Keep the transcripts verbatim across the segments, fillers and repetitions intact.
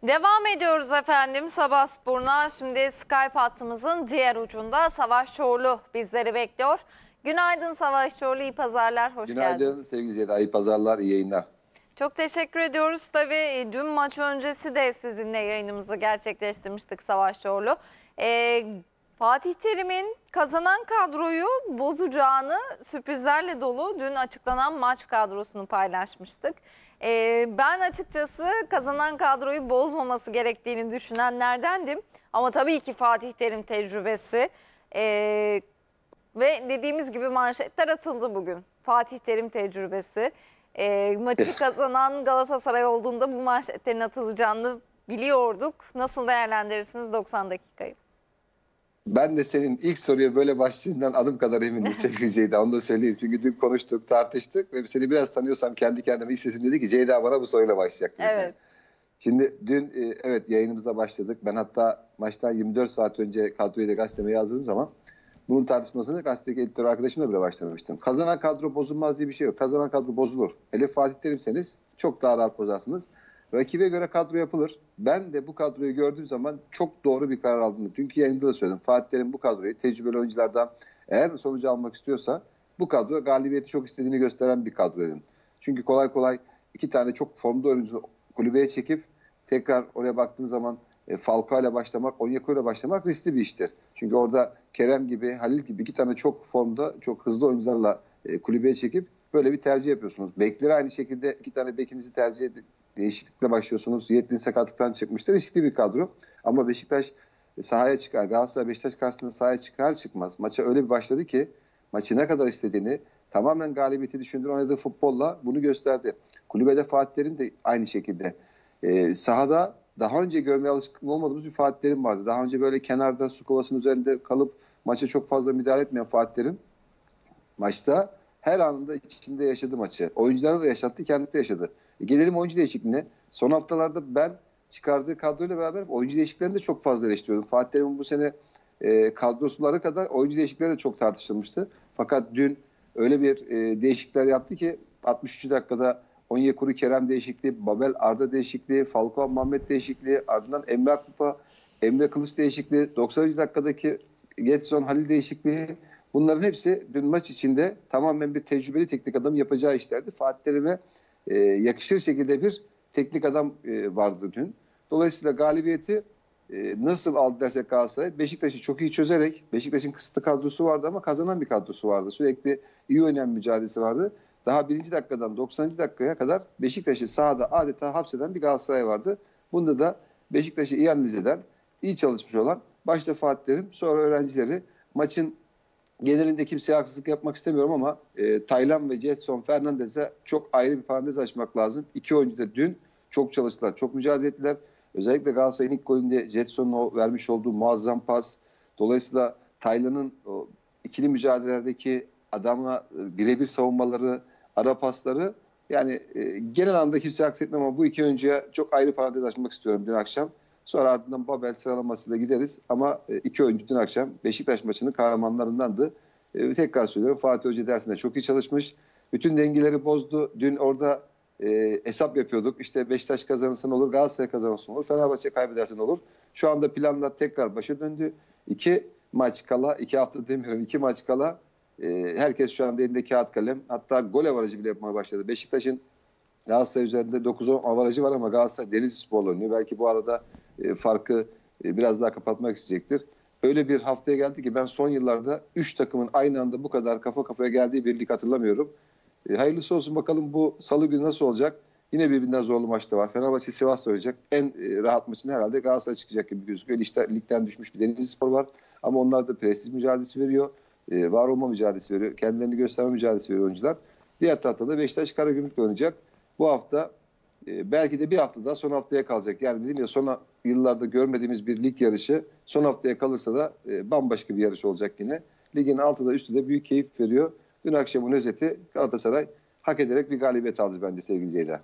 Devam ediyoruz efendim Sabahspor'una. Şimdi Skype hattımızın diğer ucunda Savaş Çorlu bizleri bekliyor. Günaydın Savaş Çorlu, iyi pazarlar, hoş Günaydın geldiniz. sevgili Ceyda, iyi pazarlar, iyi yayınlar. Çok teşekkür ediyoruz. Tabii dün maç öncesi de sizinle yayınımızı gerçekleştirmiştik Savaş Çorlu. Ee, Fatih Terim'in kazanan kadroyu bozacağını sürprizlerle dolu dün açıklanan maç kadrosunu paylaşmıştık. Ee, ben açıkçası kazanan kadroyu bozmaması gerektiğini düşünenlerdendim. Ama tabii ki Fatih Terim tecrübesi ee, ve dediğimiz gibi manşetler atıldı bugün. Fatih Terim tecrübesi. E, maçı kazanan Galatasaray olduğunda bu manşetlerin atılacağını biliyorduk. Nasıl değerlendirirsiniz doksan dakikayı? Ben de senin ilk soruya böyle başlayacağından adım kadar emindim sevgili Ceyda, onu da söyleyeyim. Çünkü dün konuştuk, tartıştık ve seni biraz tanıyorsam kendi kendime ilk sesim dedi ki Ceyda bana bu soruyla başlayacak dedi. Evet. Şimdi dün e, evet yayınımıza başladık. Ben hatta maçtan yirmi dört saat önce kadroyu da gazeteme yazdığım zaman bunun tartışmasını gazetedeki editör arkadaşımla bile başlamıştım. Kazanan kadro bozulmaz diye bir şey yok. Kazanan kadro bozulur. Hele Fatih Terim'seniz çok daha rahat bozarsınız. Rakibe göre kadro yapılır. Ben de bu kadroyu gördüğüm zaman çok doğru bir karar aldım. Dünkü yayında da söyledim. Fatih Terim bu kadroyu tecrübeli oyunculardan eğer sonucu almak istiyorsa bu kadro galibiyeti çok istediğini gösteren bir kadro dedim. Çünkü kolay kolay iki tane çok formda oyuncu kulübeye çekip tekrar oraya baktığın zaman e, Falcao ile başlamak, Onyekuru ile başlamak riskli bir iştir. Çünkü orada Kerem gibi, Halil gibi iki tane çok formda, çok hızlı oyuncularla e, kulübeye çekip böyle bir tercih yapıyorsunuz. Bekleri aynı şekilde iki tane bekinizi tercih edip değişiklikle başlıyorsunuz. Yetkin sakatlıktan çıkmıştır. Riskli bir kadro. Ama Beşiktaş sahaya çıkar. Galatasaray Beşiktaş karşısında sahaya çıkar çıkmaz. Maça öyle bir başladı ki maçı ne kadar istediğini, tamamen galibiyeti düşündüğü oynadığı futbolla bunu gösterdi. Kulübede Fatih Terim de aynı şekilde. Ee, sahada daha önce görmeye alışkın olmadığımız bir Fatih Terim vardı. Daha önce böyle kenarda su kovasının üzerinde kalıp maça çok fazla müdahale etmeyen Fatih Terim maçta her anında içinde yaşadı maçı. Oyunculara da yaşattı, kendisi de yaşadı. E gelelim oyuncu değişikliğine. Son haftalarda ben çıkardığı kadroyla beraber oyuncu değişikliklerini de çok fazla eleştiriyordum. Fatih Terim'in bu sene e, kadrosuları kadar oyuncu değişiklikleri de çok tartışılmıştı. Fakat dün öyle bir e, değişiklikler yaptı ki altmış üçüncü dakikada Onyekuru Kerem değişikliği, Babel Arda değişikliği, Falcao Muhammed değişikliği, ardından Emre Akbaba, Emre Kılıç değişikliği, doksanıncı dakikadaki Getson Halil değişikliği. Bunların hepsi dün maç içinde tamamen bir tecrübeli teknik adam yapacağı işlerdi. Fatih Terim'e e, yakışır şekilde bir teknik adam e, vardı dün. Dolayısıyla galibiyeti e, nasıl aldı dersek Galatasaray, Beşiktaş'ı çok iyi çözerek, Beşiktaş'ın kısıtlı kadrosu vardı ama kazanan bir kadrosu vardı. Sürekli iyi oynayan mücadelesi vardı. Daha birinci dakikadan doksanıncı dakikaya kadar Beşiktaş'ı sahada adeta hapseden bir Galatasaray vardı. Bunda da Beşiktaş'ı iyi analiz eden, iyi çalışmış olan başta Fatih Terim, sonra öğrencileri. Maçın genelinde kimseye haksızlık yapmak istemiyorum ama e, Taylan ve Jetson Fernandez'e çok ayrı bir parantez açmak lazım. İki oyuncu da dün çok çalıştılar, çok mücadele ettiler. Özellikle Galatasaray'ın ilk golünde Jetson'un o vermiş olduğu muazzam pas. Dolayısıyla Taylan'ın o ikili mücadelelerdeki adamla birebir savunmaları, ara pasları, yani e, genel anlamda kimseye haksız etmem ama bu iki oyuncuya çok ayrı parantez açmak istiyorum dün akşam. Sonra ardından Babel sıralamasıyla gideriz. Ama iki oyuncu dün akşam Beşiktaş maçının kahramanlarındandı. E, tekrar söylüyorum, Fatih Hoca dersinde çok iyi çalışmış. Bütün dengeleri bozdu. Dün orada e, hesap yapıyorduk. İşte Beşiktaş kazanırsa ne olur, Galatasaray kazanırsa ne olur, Fenerbahçe kaybederse ne olur. Şu anda planlar tekrar başa döndü. İki maç kala, iki hafta demiyorum, iki maç kala e, herkes şu anda elinde kağıt kalem. Hatta gol avarajı bile yapmaya başladı. Beşiktaş'ın Galatasaray üzerinde dokuz on avarajı var ama Galatasaray Denizlispor'la oynuyor. Belki bu arada e, farkı e, biraz daha kapatmak isteyecektir. Öyle bir haftaya geldi ki ben son yıllarda üç takımın aynı anda bu kadar kafa kafaya geldiği bir lig hatırlamıyorum. E, hayırlısı olsun, bakalım bu salı günü nasıl olacak? Yine birbirinden zorlu maçta var. Fenerbahçe Sivas'ta oynayacak. En e, rahat maçın herhalde Galatasaray çıkacak gibi gözüküyor. İşte ligden düşmüş bir Denizlispor var. Ama onlar da prestij mücadelesi veriyor. E, var olma mücadelesi veriyor. Kendilerini gösterme mücadelesi veriyor oyuncular. Diğer tarafta da Beşiktaş Karagümrük'le oynayacak. Bu hafta e, belki de bir hafta daha son haftaya kalacak. Yani dedim ya, son yıllarda görmediğimiz bir lig yarışı son haftaya kalırsa da e, bambaşka bir yarış olacak yine. Ligin altı da üstü de büyük keyif veriyor. Dün akşamın özeti, Galatasaray hak ederek bir galibiyet aldı bence sevgili Ceyda.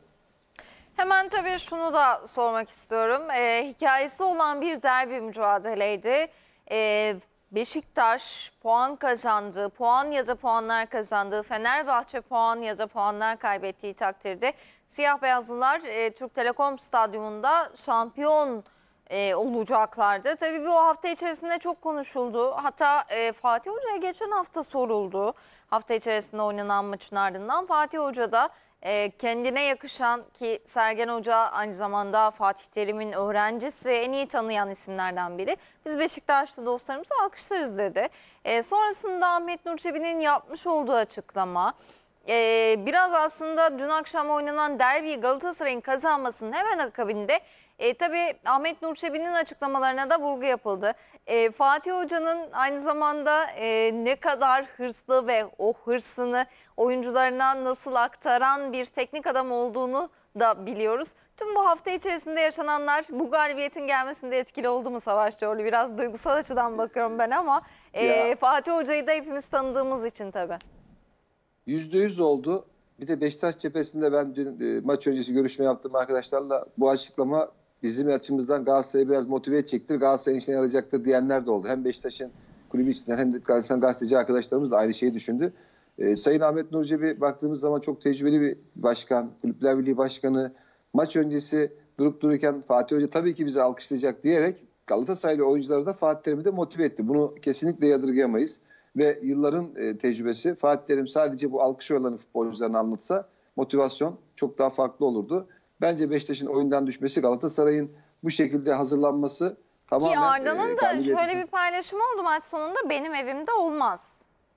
Hemen tabii şunu da sormak istiyorum. E, hikayesi olan bir derbi mücadeleydi. E, Beşiktaş puan kazandı, puan ya da puanlar kazandığı, Fenerbahçe puan ya da puanlar kaybettiği takdirde siyah beyazlılar e, Türk Telekom Stadyumunda şampiyon e, olacaklardı. Tabii bu hafta içerisinde çok konuşuldu. Hatta e, Fatih Hoca'ya geçen hafta soruldu. Hafta içerisinde oynanan maçın ardından Fatih Hoca da e, kendine yakışan, ki Sergen Hoca aynı zamanda Fatih Terim'in öğrencisi, en iyi tanıyan isimlerden biri, biz Beşiktaşlı dostlarımızı alkışlarız dedi. E, sonrasında Ahmet Nur Çebi'nin yapmış olduğu açıklama, e, biraz aslında dün akşam oynanan derbi Galatasaray'ın kazanmasının hemen akabinde E, tabii Ahmet Nur Çebi'nin açıklamalarına da vurgu yapıldı. E, Fatih Hoca'nın aynı zamanda e, ne kadar hırslı ve o hırsını oyuncularına nasıl aktaran bir teknik adam olduğunu da biliyoruz. Tüm bu hafta içerisinde yaşananlar bu galibiyetin gelmesinde etkili oldu mu Savaş Çorlu? Biraz duygusal açıdan bakıyorum ben ama e, Fatih Hoca'yı da hepimiz tanıdığımız için tabii. Yüzde yüz oldu. Bir de Beşiktaş cephesinde ben dün e, maç öncesi görüşme yaptığım arkadaşlarla bu açıklama bizim açımızdan Galatasaray'ı biraz motive edecektir, Galatasaray'ın işine yarayacaktır diyenler de oldu. Hem Beşiktaş'ın kulübü içinden hem de Galatasaray gazeteci arkadaşlarımız da aynı şeyi düşündü. E, Sayın Ahmet Nur Çebi baktığımız zaman çok tecrübeli bir başkan, Kulüpler Birliği Başkanı. Maç öncesi durup dururken Fatih Hoca tabii ki bizi alkışlayacak diyerek Galatasaraylı oyuncuları da Fatih Terim'i de motive etti. Bunu kesinlikle yadırgayamayız. Ve yılların e, tecrübesi, Fatih Terim sadece bu alkış oranı futbolcularını anlatsa motivasyon çok daha farklı olurdu. Bence Beşiktaş'ın oyundan düşmesi, Galatasaray'ın bu şekilde hazırlanması tamamen... Ki Arda'nın e, da şöyle bir paylaşımı oldu maç sonunda, benim evimde olmaz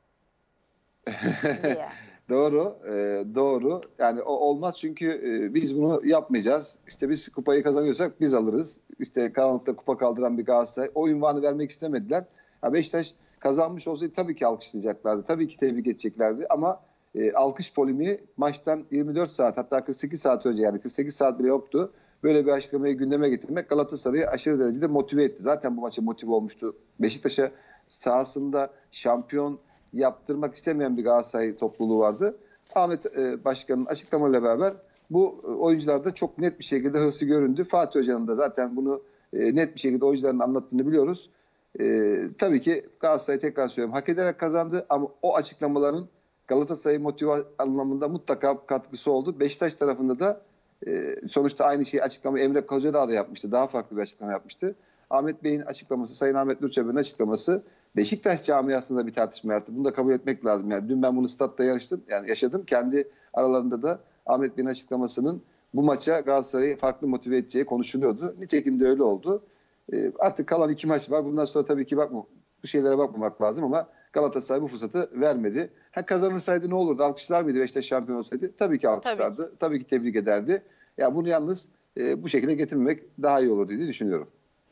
diye. Doğru, e, doğru. Yani o olmaz çünkü e, biz bunu yapmayacağız. İşte biz kupayı kazanıyorsak biz alırız. İşte karanlıkta kupa kaldıran bir Galatasaray. O ünvanı vermek istemediler. Ya Beşiktaş kazanmış olsaydı tabii ki alkışlayacaklardı. Tabii ki tebrik edeceklerdi ama e, alkış polemiği maçtan yirmi dört saat, hatta kırk sekiz saat önce, yani kırk sekiz saat bile yoktu. Böyle bir açıklamayı gündeme getirmek Galatasaray'ı aşırı derecede motive etti. Zaten bu maça motive olmuştu. Beşiktaş'a sahasında şampiyon yaptırmak istemeyen bir Galatasaray topluluğu vardı. Ahmet e, Başkan'ın açıklamalarıyla beraber bu e, oyuncularda çok net bir şekilde hırsı göründü. Fatih Hoca'nın da zaten bunu e, net bir şekilde oyuncuların anlattığını biliyoruz. E, tabii ki Galatasaray, tekrar söylüyorum, hak ederek kazandı ama o açıklamaların Galatasaray motive anlamında mutlaka katkısı oldu. Beşiktaş tarafında da e, sonuçta aynı şeyi açıklama Emre Kozadağ da yapmıştı. Daha farklı bir açıklama yapmıştı. Ahmet Bey'in açıklaması, Sayın Ahmet Nur Çebi'nin açıklaması Beşiktaş camiasında bir tartışma yarattı. Bunu da kabul etmek lazım. Yani dün ben bunu statta yarıştım, yani yaşadım. Kendi aralarında da Ahmet Bey'in açıklamasının bu maça Galatasaray'ı farklı motive edeceği konuşuluyordu. Nitekim de öyle oldu. E, artık kalan iki maç var. Bundan sonra tabii ki bakma, bu şeylere bakmamak lazım ama Galatasaray bu fırsatı vermedi. Ha, kazanırsaydı ne olurdu? Alkışlar mıydı Beşiktaş şampiyon olsaydı? Tabii ki alkışlardı. Tabii, tabii ki tebrik ederdi. Ya yani bunu yalnız e, bu şekilde getirmemek daha iyi olur diye düşünüyorum.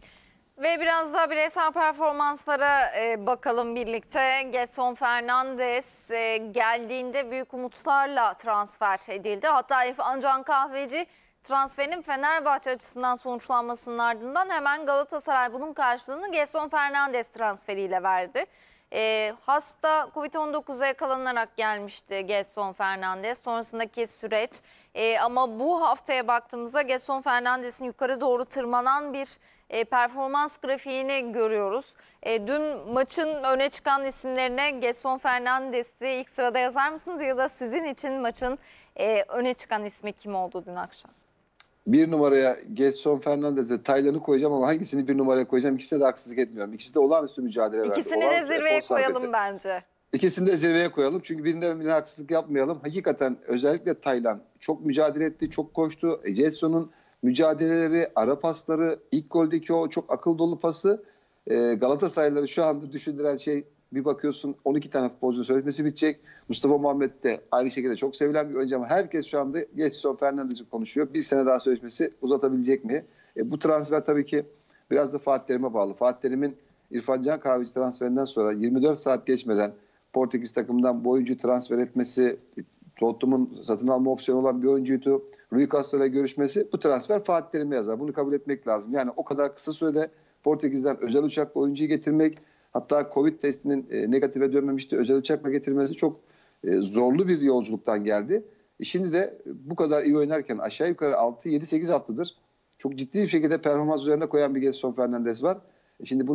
Ve biraz daha bireysel performanslara e, bakalım birlikte. Gedson Fernandes e, geldiğinde büyük umutlarla transfer edildi. Hatta İrfan Can Kahveci transferinin Fenerbahçe açısından sonuçlanmasının ardından hemen Galatasaray bunun karşılığını Gedson Fernandes transferiyle verdi. E, hasta Covid on dokuza yakalanarak gelmişti Gedson Fernandes. Sonrasındaki süreç e, ama bu haftaya baktığımızda Gedson Fernandes'in yukarı doğru tırmanan bir e, performans grafiğini görüyoruz. E, dün maçın öne çıkan isimlerine Gedson Fernandes'i ilk sırada yazar mısınız ya da sizin için maçın e, öne çıkan ismi kim oldu dün akşam? Bir numaraya Gedson Fernandes'e Taylan'ı koyacağım ama hangisini bir numaraya koyacağım? İkisine de haksızlık etmiyorum. İkisi de olağanüstü mücadele verdi. İkisini de Olağanüstü zirveye efor sarf etti. koyalım bence. İkisini de zirveye koyalım. Çünkü birinde birine haksızlık yapmayalım. Hakikaten özellikle Taylan çok mücadele etti, çok koştu. Gedson'un mücadeleleri, ara pasları, ilk goldeki o çok akıl dolu pası e, Galatasaraylıları şu anda düşündüren şey, bir bakıyorsun on iki tane futbolcunun sözleşmesi bitecek. Mustafa Muhammed de aynı şekilde çok sevilen bir oyuncu ama herkes şu anda Gedson Fernandes'i konuşuyor. Bir sene daha sözleşmesi uzatabilecek mi? E, bu transfer tabii ki biraz da Fatih Terim'e bağlı. Fatih Terim'in İrfan Can Kahveci transferinden sonra yirmi dört saat geçmeden Portekiz takımından bu oyuncu transfer etmesi, Tottenham'ın satın alma opsiyonu olan bir oyuncuydu. Rui Castro'yla görüşmesi, bu transfer Fatih Terim'e yazar. Bunu kabul etmek lazım. Yani o kadar kısa sürede Portekiz'den özel uçakla oyuncuyu getirmek, hatta Covid testinin e, negatife dönmemişti, özel uçakla getirmesi çok e, zorlu bir yolculuktan geldi. E, şimdi de bu kadar iyi oynarken aşağı yukarı altı yedi sekiz haftadır çok ciddi bir şekilde performans üzerine koyan bir Gedson Fernandes var. E, şimdi bunun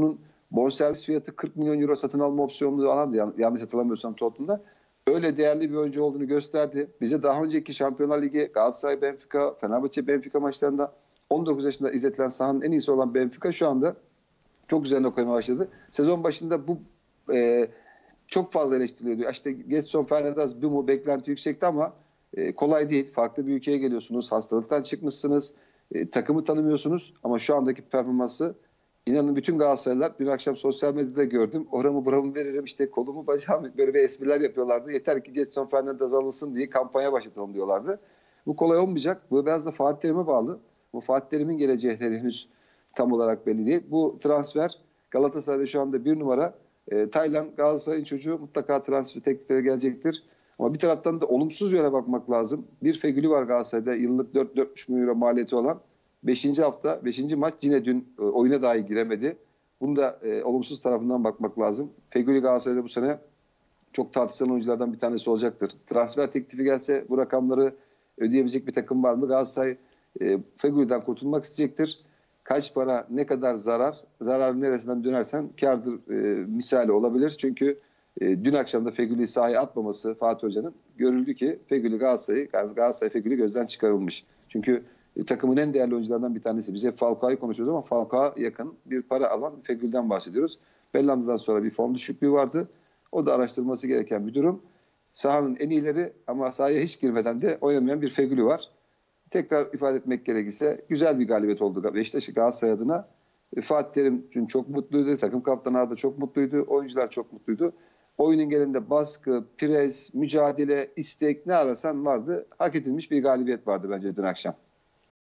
Bonservis fiyatı kırk milyon euro satın alma opsiyonlu alandı yan- yanlış hatırlamıyorsam Tottenham'da. Öyle değerli bir oyuncu olduğunu gösterdi. Bize daha önceki Şampiyonlar Ligi, Galatasaray, Benfica, Fenerbahçe, Benfica maçlarında on dokuz yaşında izletilen sahanın en iyisi olan Benfica şu anda çok üzerine koymaya başladı. Sezon başında bu e, çok fazla eleştiriliyordu. İşte Gedson Fernandes bu mu beklenti yüksekti ama e, kolay değil. Farklı bir ülkeye geliyorsunuz. Hastalıktan çıkmışsınız. E, takımı tanımıyorsunuz. Ama şu andaki performansı inanın bütün Galatasaraylılar dün akşam sosyal medyada gördüm. Oramı buramı veririm işte kolumu bacağımı böyle bir espriler yapıyorlardı. Yeter ki Gedson Fernandes alınsın diye kampanya başlatalım diyorlardı. Bu kolay olmayacak. Bu biraz da Fatih Terim'e bağlı. Bu Fatih Terim'in geleceği henüz tam olarak belli değil. Bu transfer Galatasaray'da şu anda bir numara. E, Taylan Galatasaray'ın çocuğu mutlaka transfer teklifleri gelecektir. Ama bir taraftan da olumsuz yöne bakmak lazım. Bir Fegüli var Galatasaray'da yıllık dört dört buçuk milyon euro maliyeti olan. Beşinci hafta, beşinci maç yine dün e, oyuna dahi giremedi. Bunu da e, olumsuz tarafından bakmak lazım. Fegüli Galatasaray'da bu sene çok tartışılan oyunculardan bir tanesi olacaktır. Transfer teklifi gelse bu rakamları ödeyebilecek bir takım var mı? Galatasaray e, Fegüli'den kurtulmak isteyecektir. Kaç para, ne kadar zarar, zarar neresinden dönersen kârdır e, misali olabilir. Çünkü e, dün akşam da Fegüli'yi sahaya atmaması Fatih Hoca'nın görüldü ki Fegüli Galatasaray, yani Galatasaray Fegüli gözden çıkarılmış. Çünkü e, takımın en değerli oyuncularından bir tanesi. Biz hep Falcao'yu konuşuyoruz ama Falcao'ya yakın bir para alan Fegüli'den bahsediyoruz. Bellanda'dan sonra bir form düşüklüğü vardı. O da araştırılması gereken bir durum. Sahanın en iyileri ama sahaya hiç girmeden de oynamayan bir Fegüli var. Tekrar ifade etmek gerekirse güzel bir galibiyet oldu Beşiktaş Galatasaray adına. Fatih Terim dün çok mutluydu. Takım kaptanı Arda çok mutluydu. Oyuncular çok mutluydu. Oyunun genelinde baskı, pres, mücadele, istek ne ararsan vardı. Hak edilmiş bir galibiyet vardı bence dün akşam.